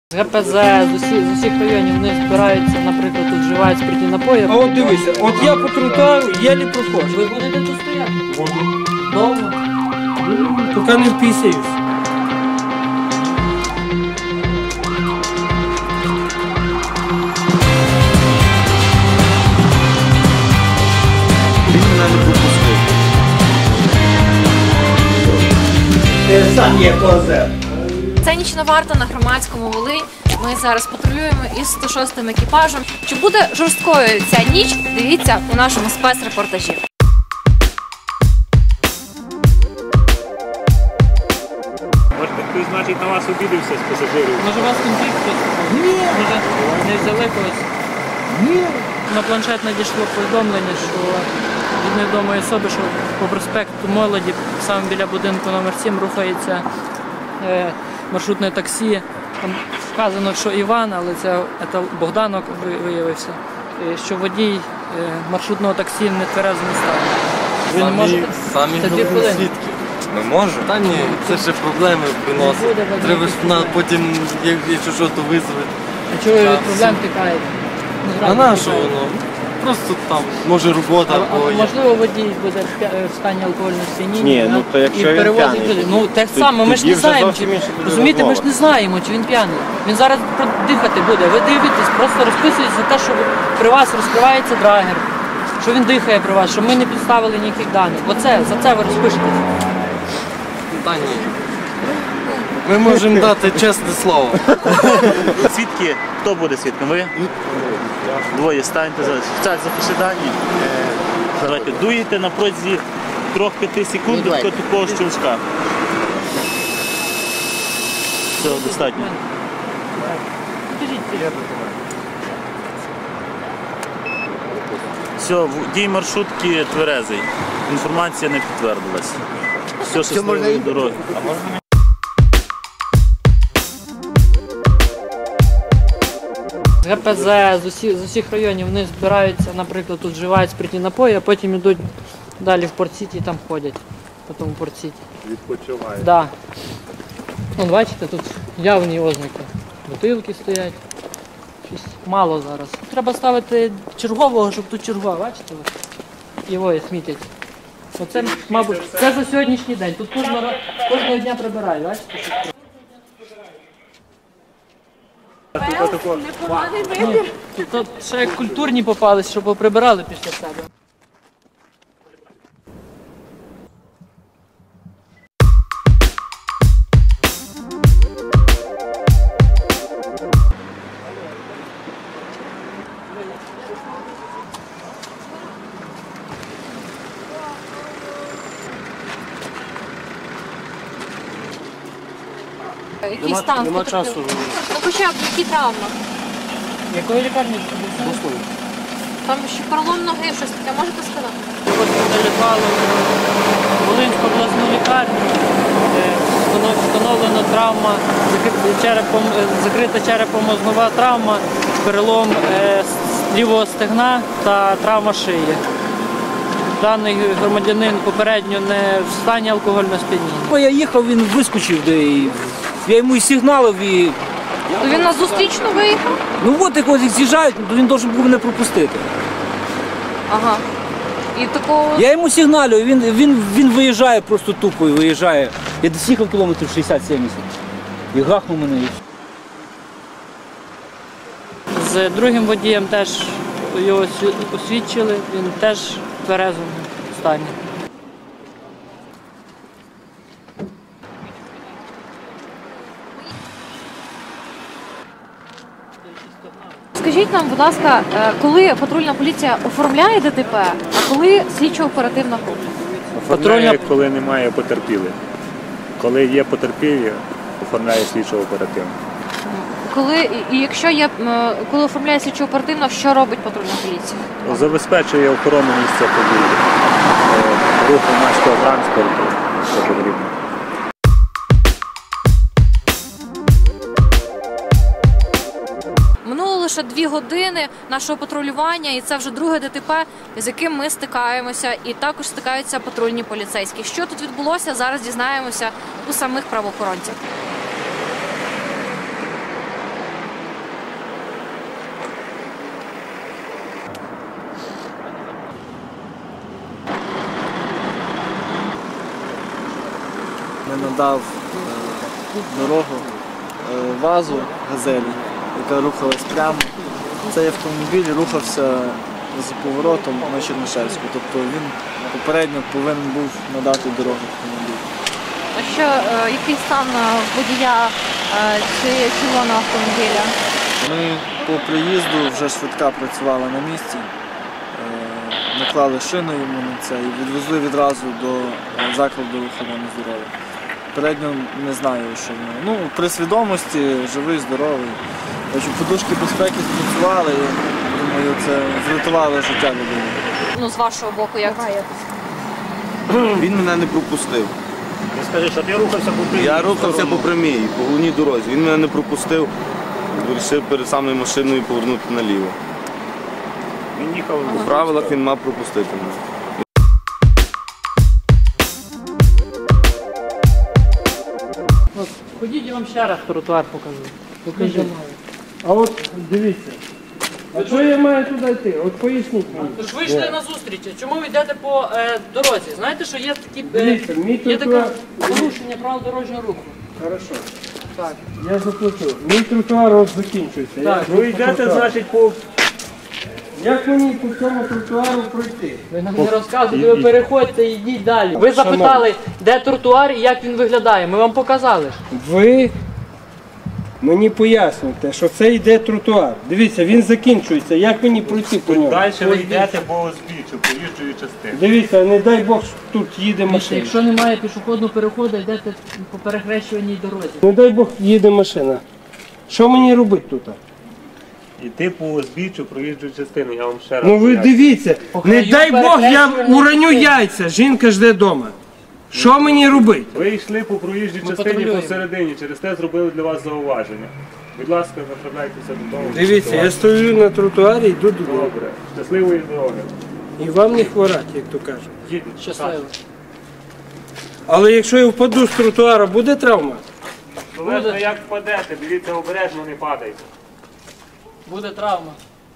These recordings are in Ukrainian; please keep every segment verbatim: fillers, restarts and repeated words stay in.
З ГПЗ з усіх, з усіх районів вони збираються, наприклад, тут вживають спиртні напої. А от дивися, от я по тротуару єлі проходжу. Ви будете тут стояти? Буду. Довго? Поки не впісяюсь. Він мене не пропустив. Ти сам є козел. Це нічна варта на Громадському Волинь. Ми зараз патрулюємо із сто шостим екіпажем. Чи буде жорсткою ця ніч? Дивіться у нашому спецрепортажі. Може, хтось, значить, на вас обідався з пасажирів? Може, у вас конфлікт хтось? Ні. Може, не взяли когось? Ні. На планшет надійшло повідомлення, що від невідомої особи, що по проспекту Молоді, саме біля будинку номер сім, рухається е, маршрутне таксі. Там вказано, що Іван, але це, це Богданок виявився, е, що водій е, маршрутного таксі в нетверезому стані. Ви не можете? Самі Це дві головні хвилини. свідки. Ми можемо? Та ні, це ще проблеми приносить. буде води. Треба ж на потім, як- якщо що, то визвати. А чого ви від Так, проблем тікаєте? Ну, А зразу на що тікаєте. воно? Просто там, може робота А, або а є. можливо, водій буде в п'я- в стані алкогольного сп'яніння. Ні, ну, да, то якщо і він перевозить п'яний, людей. Ну так тоді- само, ми ж тоді не вже знаємо, зовсім чи, інша буде розумієте, ми ж розмова. не знаємо, чи він п'яний. Він зараз дихати буде. Ви дивитесь, просто розписуєтесь за те, що при вас розкривається драгер, що він дихає при вас, що ми не підставили ніяких даних. Оце, за це ви розпишетесь. Та ні. Ми можемо дати чесне слово. Свідки, хто буде свідком? Ви? Двоє станьте зараз. Офіцер, запиши дані. Давайте, дуєте на протязі трьох-п'яти секунд до такого щелчка. Все, достатньо. Покажіть. Все, водій маршрутки тверезий. Інформація не підтвердилась. Все, щасливої дороги. З ГПЗ з усіх, з усіх районів вони збираються, наприклад, тут вживають спиртні напої, а потім йдуть далі в Порт-Сіті і там ходять. По тому Порт-Сіті. Відпочиває. Да. Вон, бачите, тут явні ознаки. Бутилки стоять. Щось мало зараз. Треба ставити чергового, щоб тут чергував, бачите? ось? Його і смітять. Оце, мабуть, це за сьогоднішній день. Тут кожного, кожного дня прибирають, бачите? Ні, тут, тут ще як культурні попались, щоб поприбирали після себе. Який стан? нема потерпілого? часу. Ну хоча б які травми? Якої лікарні? Там ще перелом ноги, щось таке, можете сказати? Ось залітало в Волинську обласну лікарню, де встанов- встановлена травма, закри- черепом, е, закрита черепно-мозгова травма, перелом е, с- лівого стегна та травма шиї. Даний громадянин попередньо не в стані алкогольного сп'яніння. Я їхав, він вискочив, де і я йому і сигналив, і То він на зустрічну виїхав? ну от як ось з'їжджають, то він повинен був мене пропустити. Ага. І такого... Я йому сигналю, він, він, він виїжджає просто тупо і виїжджає. Я десь їхав кілометрів шістдесят-сімдесят. І гахнув мене. і З другим водієм теж його осві- освідчили, він теж в тверезому стані. Скажіть нам, будь ласка, е, коли патрульна поліція оформляє ДТП, а коли слідчо-оперативна група? Оформляє, коли немає потерпілих. Коли є потерпілі, оформляє слідчо оперативно. Коли, і- і якщо є, м, коли оформляє слідчо-оперативно, що робить патрульна поліція? Забезпечує охорону місця події, е, рух громадського транспорту, що потрібно. Минуло лише дві години нашого патрулювання, і це вже друге ДТП, з яким ми стикаємося, і також стикаються патрульні поліцейські. Що тут відбулося, зараз дізнаємося у самих правоохоронців. не надав е, дорогу е, ВАЗу «Газелі», яка рухалась прямо. Цей автомобіль рухався з поворотом на Чернишевську, тобто він попередньо повинен був надати дорогу автомобілю. А що, е, який стан е, водія е, чи червоного автомобіля? Ми по приїзду вже швидка працювала на місці, е, наклали шину йому на це і відвезли відразу до е, закладу охорони здоров'я. Передньо не знаю, що в нього. Ну, при свідомості, живий, здоровий. Бачу, подушки безпеки спрацювали, і, думаю, це врятувало життя людини. Ну, з вашого боку, як? Він мене не пропустив. Ну скажи, що ти рухався по прямій. Я рухався по прямій, по головній дорозі. Він мене не пропустив, вирішив перед самою машиною повернути наліво. Він їхав. По правилах він мав пропустити мене. От, ходіть, я вам ще раз тротуар покажу. Покажу. А от дивіться. А що я маю туди йти? От поясніть мені. Тож ви йшли на зустріч. Чому ви йдете по е, дорозі? Знаєте, що є такі е, Дивіться, мій є таке тротуар. порушення правил дорожнього руху. Хорошо. Так. Я заплачу. Мій тротуар от закінчується. Так. Я Ви йдете, значить, по... Як мені по цьому тротуару пройти? Ви нам не розказуєте, ви переходьте і йдіть далі. Ви запитали, де тротуар і як він виглядає. Ми вам показали ж. Ви мені поясните, що це йде тротуар. Дивіться, він закінчується. Як мені пройти по ньому? Далі ви йдете по узбіччю, проїжджої частини. Дивіться, не дай Бог, що тут їде Дивіться, машина. якщо немає пішохідного переходу, йдете по перехрещуваній дорозі. Не дай Бог, їде машина. Що мені робити тут? Іти по узбіччю проїжджу частину, я вам ще раз Ну ви поясню. дивіться, не Охраю дай Бог, я перехрещувальні уроню частини. яйця, жінка жде вдома. Що мені робити? Ви йшли по проїжджій Ми частині патрулюємо. посередині, через те зробили для вас зауваження. Будь ласка, направляйтеся до того. Дивіться, я стою на тротуарі, йду додому. Добре. Щасливої дороги. І вам не хворать, як то кажуть. Їдіть. Щасливо. Але якщо я впаду з тротуара, буде травма? Залежно як впадете, дивіться обережно, не падайте. Буде травма.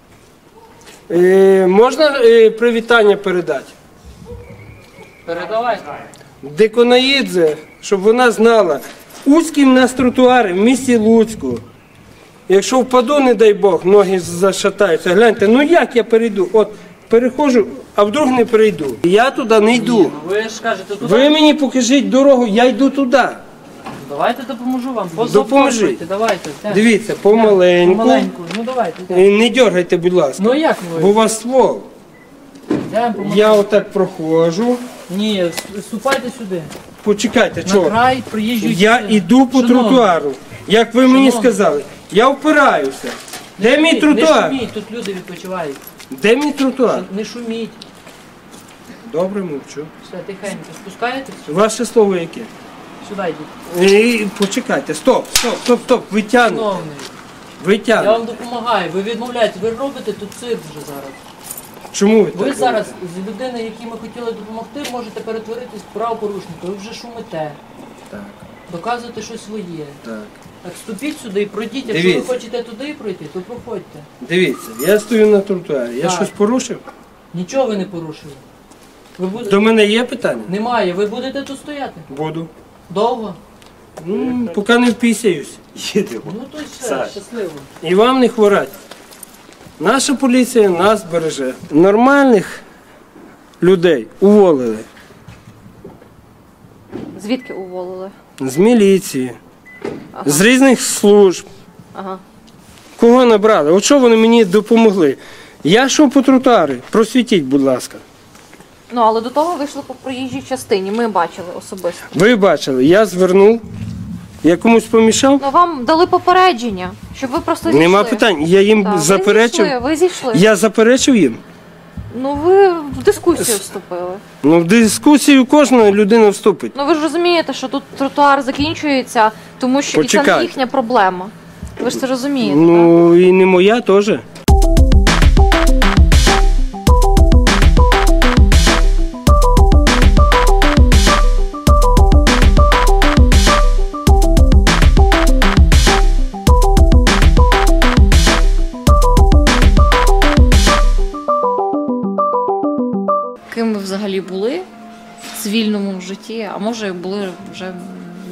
Е, можна е, привітання передати? Передавайте. Деконаїдзе, щоб вона знала, узькі в нас тротуари в місті Луцьку. Якщо впаду, не дай Бог, ноги зашатаються. Гляньте, ну як я перейду? От переходжу, а вдруг не перейду. Я туди не йду. Ну, ви ж кажете, туди. Ви мені покажіть дорогу, я йду туди. Давайте допоможу вам. Допоможіть. Позапрошуйте, давайте. Так. Дивіться, помаленьку. Помаленьку. Ну давайте. так. Е, Не дергайте, будь ласка. Ну як Бо ви? у вас ствол. Йдемо, помаленьку. Я отак проходжу. Ні, с- ступайте сюди. Почекайте, На чого? край приїжджої Я частини. йду по Шановний, тротуару. Як ви мені Шановний. сказали, я впираюся. Де мій Не тротуар? шуміть, тут люди відпочивають. Де мій тротуар? Не шуміть. Добре, мовчу. Все, тихенько. Спускаєтесь? Ваше слово яке? Сюди йдіть. Е, Почекайте, стоп, стоп, стоп, стоп, ви тягнете. Шановний, Ви я тягнете. вам допомагаю. Ви відмовляєте, ви робите тут цирк вже зараз. Чому ви так? Ви зараз з людини, якій ми хотіли допомогти, можете перетворитись в правопорушника. Ви вже шумите. Так. Доказуєте щось своє. Так. Так ступіть сюди і пройдіть. Якщо Дивіться. ви хочете туди пройти, то проходьте. Дивіться, я стою на тротуарі. Я Так. щось порушив? Нічого ви не порушили. Ви будете... До мене є питання? Немає, ви будете тут стояти. Буду. Довго? Ну, поки не впісяюсь. Ну то й все, щасливо. І вам не хворать. Наша поліція нас береже. Нормальних людей уволили. Звідки уволили? З міліції, з різних служб. Ага. Кого набрали? От що вони мені допомогли? Я йшов по тротуарі, просвітіть, будь ласка. Ну, але до того вийшли по проїжджій частині, ми бачили особисто. Ви бачили, я звернув, я комусь помішав? Ну, вам дали попередження, щоб ви просто зійшли. Нема питань, я їм Так, заперечив. Ви зійшли, ви зійшли. Я заперечив їм. Ну, ви в дискусію вступили. Ну, в дискусію кожна людина вступить. Ну, ви ж розумієте, що тут тротуар закінчується, тому що і це не Почекайте. їхня проблема. Ви ж це розумієте, так? Ну, і не моя теж. Ким ви взагалі були в цивільному житті, а може були вже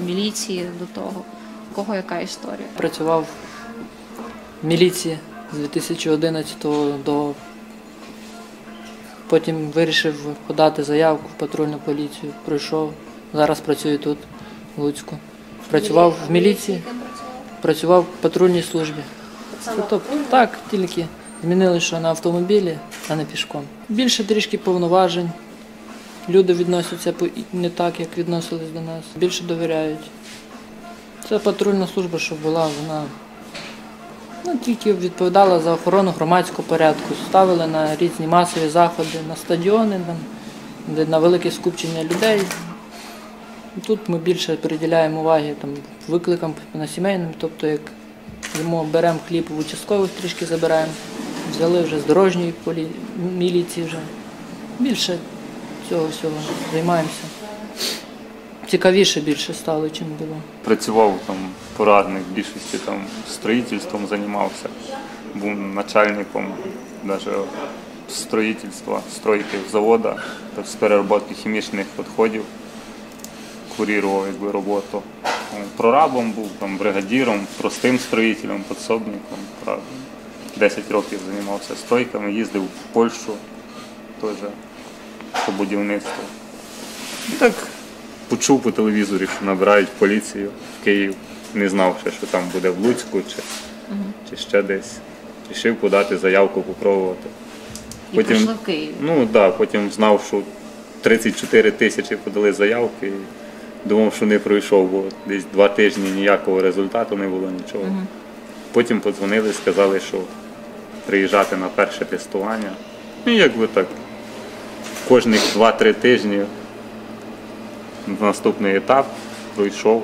міліції до того? У кого яка історія? Працював в міліції з дві тисячі одинадцятого до... Потім вирішив подати заявку в патрульну поліцію. Пройшов. Зараз працюю тут, в Луцьку. Працював в міліції, працював в патрульній службі. Тобто, так, тільки змінили, що на автомобілі, а не пішком. Більше трішки повноважень. Люди відносяться не так, як відносились до нас. Більше довіряють. Це патрульна служба, що була, вона ну, тільки відповідала за охорону громадського порядку. Ставили на різні масові заходи, на стадіони, там, де на велике скупчення людей. Тут ми більше приділяємо уваги там, викликам на сімейним, тобто як йому беремо хліб в участкових, трішки забираємо, взяли вже з дорожньої полі... міліції вже. Більше цього всього займаємося. Цікавіше більше стало, чим було. Працював там порадник, в більшості там строїтельством займався. Був начальником навіть строїтельства, стройки заводу, з переробки хімічних відходів. Курував якби роботу. Прорабом був, там, бригадіром, простим строїтелем, підсобником. десять років займався стройками, їздив в Польщу теж по будівництву. І так почув по телевізорі, що набирають поліцію в Київ. Не знав ще, що там буде в Луцьку чи, угу. чи ще десь. Рішив подати заявку, попробувати. І потім, прийшли в Київ? Ну так, да, потім знав, що тридцять чотири тисячі подали заявки. Думав, що не пройшов, бо десь два тижні ніякого результату не було, нічого. Угу. Потім подзвонили, сказали, що приїжджати на перше тестування. І якби так, кожних два-три тижні наступний етап пройшов.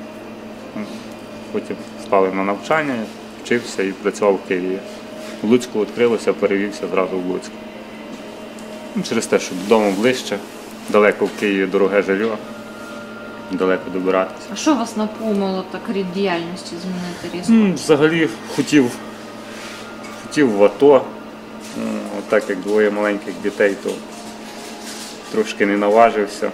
Потім стали на навчання, вчився і працював в Києві. В Луцьку відкрилося, перевівся зразу в Луцьк. Через те, що додому ближче, далеко в Києві дороге житло. Далеко добиратися. А що вас наповнило так рід діяльності змінити різко? Mm, взагалі хотів, хотів в АТО. От так як двоє маленьких дітей, то трошки не наважився.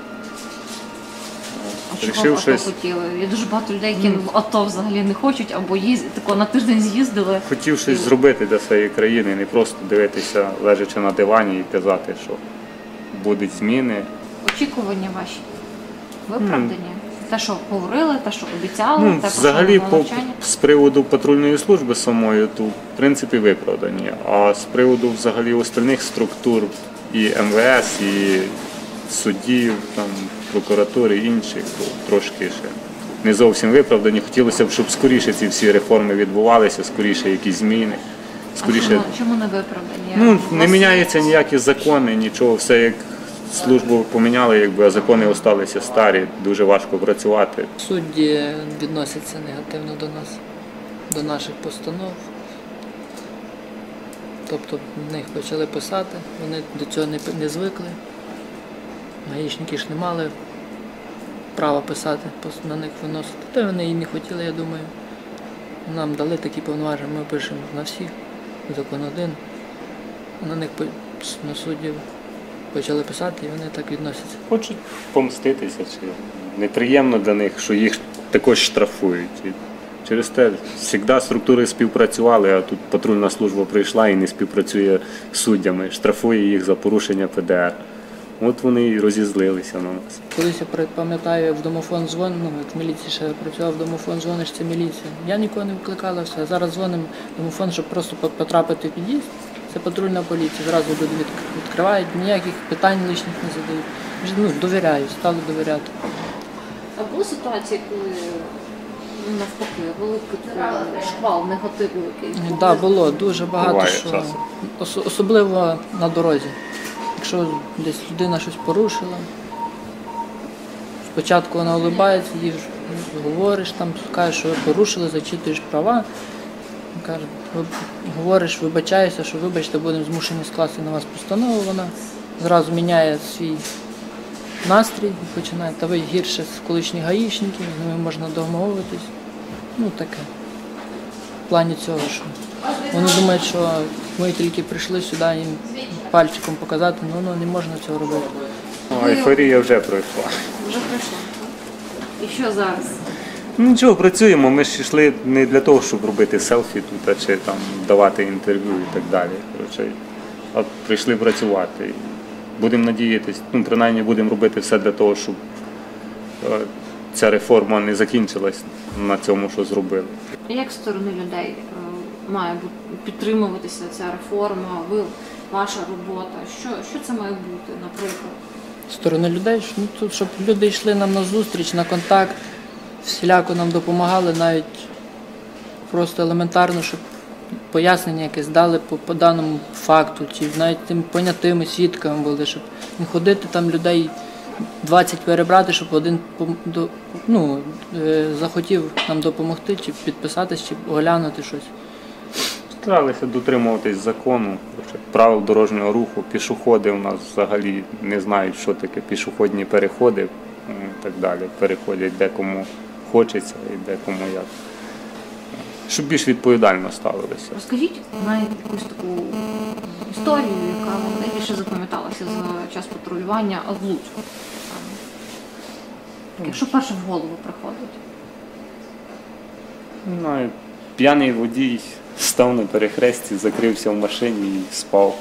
А чого в АТО щось... хотіли? Є дуже багато людей, які mm. в АТО взагалі не хочуть, або їз... тако на тиждень з'їздили. Хотів щось і... зробити для своєї країни, не просто дивитися, лежачи на дивані і казати, що будуть зміни. Очікування ваші? Виправдані? Mm. Те, що говорили, те, що обіцяли, ну, те, про взагалі, що навчання? З приводу патрульної служби самої, то в принципі виправдані. А з приводу взагалі остальних структур і ем ве ес, і суддів, там, прокуратури, інших, то трошки ще не зовсім виправдані. Хотілося б, щоб скоріше ці всі реформи відбувалися, скоріше якісь зміни. Скоріше... А чому, чому не виправдані? Ну, не міняються ніякі закони, нічого, все як службу поміняли, якби, а закони залишилися старі, дуже важко працювати. Судді відносяться негативно до нас, до наших постанов. Тобто в них почали писати, вони до цього не, не звикли. Гаїшники ж не мали права писати, на них виносити. Та вони і не хотіли, я думаю. Нам дали такі повноваження, ми пишемо на всіх, закон один, а на них, на суддів, почали писати, і вони так відносяться. Хочуть помститися, чи неприємно для них, що їх також штрафують. І через те завжди структури співпрацювали, а тут патрульна служба прийшла і не співпрацює з суддями, штрафує їх за порушення пе де ер. От вони і розізлилися на нас. Колись я пам'ятаю, в домофон дзвонив, ну, в міліції ще працював, в домофон дзвониш, це міліція. Я нікого не викликала, все. Зараз дзвонимо в домофон, щоб просто потрапити в під'їзд. Це патрульна поліція, зразу люди відкривають, ніяких питань лишніх не задають. Ну, довіряю, стали довіряти. А були ситуації, коли ну, навпаки, великий шквал негативу якийсь? Так, да, було дуже багато, буває, що ос особливо на дорозі. Якщо десь людина щось порушила, спочатку вона улибається, їй говориш, там, кажеш, що ви порушили, зачитуєш права. Каже, говориш, вибачаєшся, що вибачте, будемо змушені скласти на вас постанову, вона зразу міняє свій настрій і починає, та ви гірше з колишніх гаїшників, з ними можна домовитись. Ну таке. В плані цього, що вони думають, що ми тільки прийшли сюди їм пальчиком показати, ну, ну не можна цього робити. Ну, ейфорія вже пройшла. Вже пройшла. І що зараз? Ну, нічого, працюємо. Ми ж йшли не для того, щоб робити селфі тут, а чи там давати інтерв'ю і так далі. Коротше, а прийшли працювати. Будемо надіятися, ну, принаймні будемо робити все для того, щоб е, ця реформа не закінчилась на цьому, що зробили. Як з сторони людей е, має бути підтримуватися ця реформа, ви, ваша робота? Що, що це має бути, наприклад? З сторони людей, ну, тут, щоб люди йшли нам на зустріч, на контакт, всіляко нам допомагали, навіть просто елементарно, щоб пояснення якесь дали по, по даному факту, чи навіть тим понятими свідками були, щоб не ходити там людей двадцять перебрати, щоб один пом- до- ну, е, захотів нам допомогти, чи підписатись, чи оглянути щось. Старалися дотримуватись закону, правил дорожнього руху. Пішоходи у нас взагалі не знають, що таке пішохідні переходи і так далі. Переходять де кому хочеться і де кому як. Щоб більш відповідально ставилися. Розкажіть навіть якусь таку історію, яка вам найбільше запам'яталася за час патрулювання в Луцьку. Там, Якщо перше в голову приходить. Ну, п'яний водій став на перехресті, закрився в машині і спав.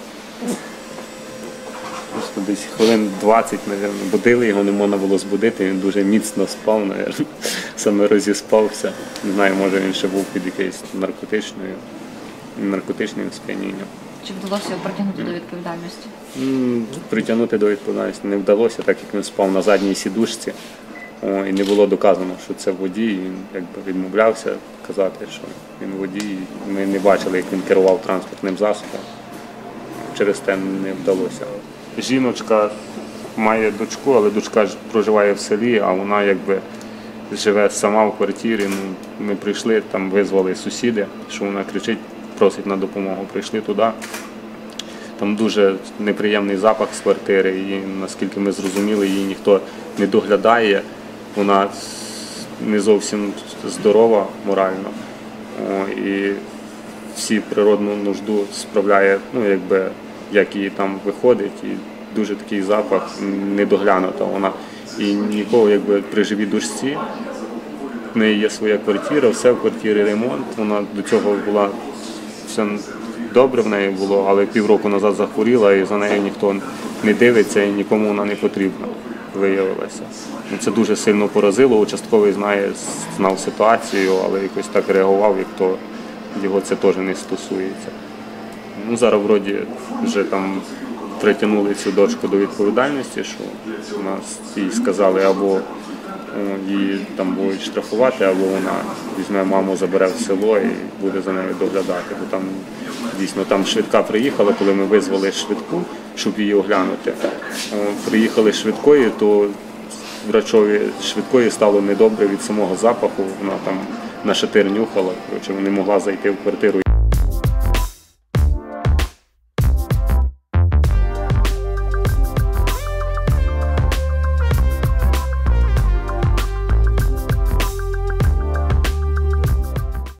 Просто десь хвилин двадцять, мабуть, будили, його не можна було збудити, він дуже міцно спав, мабуть, саме розіспався. Не знаю, може він ще був під якоюсь наркотичною, наркотичним сп'янінням. Чи вдалося його притягнути до відповідальності? М, Притягнути до відповідальності не вдалося, так як він спав на задній сідушці. О, і не було доказано, що це водій, він якби відмовлявся казати, що він водій. Ми не бачили, як він керував транспортним засобом. Через те не вдалося. Жіночка має дочку, але дочка ж проживає в селі, а вона якби живе сама в квартирі. Ну, ми прийшли, там визвали сусіди, що вона кричить, просить на допомогу. Прийшли туди. Там дуже неприємний запах з квартири, і наскільки ми зрозуміли, її ніхто не доглядає. Вона не зовсім здорова морально. О, і всі природну нужду справляє, ну якби, як її там виходить, і дуже такий запах недоглянута вона. І нікого, якби при живій дочці, в неї є своя квартира, все в квартирі ремонт, вона до цього була все добре в неї було, але півроку назад захворіла і за нею ніхто не дивиться і нікому вона не потрібна, виявилася. Це дуже сильно поразило, участковий знає, знав ситуацію, але якось так реагував, як то його це теж не стосується. Ну, зараз вроді вже там притягнули цю дочку до відповідальності, що у нас їй сказали, або її там будуть штрафувати, або вона візьме маму, забере в село і буде за нею доглядати. Бо там дійсно там швидка приїхала, коли ми визвали швидку, щоб її оглянути. Приїхали швидкою, то врачові швидкої стало недобре від самого запаху, вона там на шатир нюхала, коротше, не могла зайти в квартиру.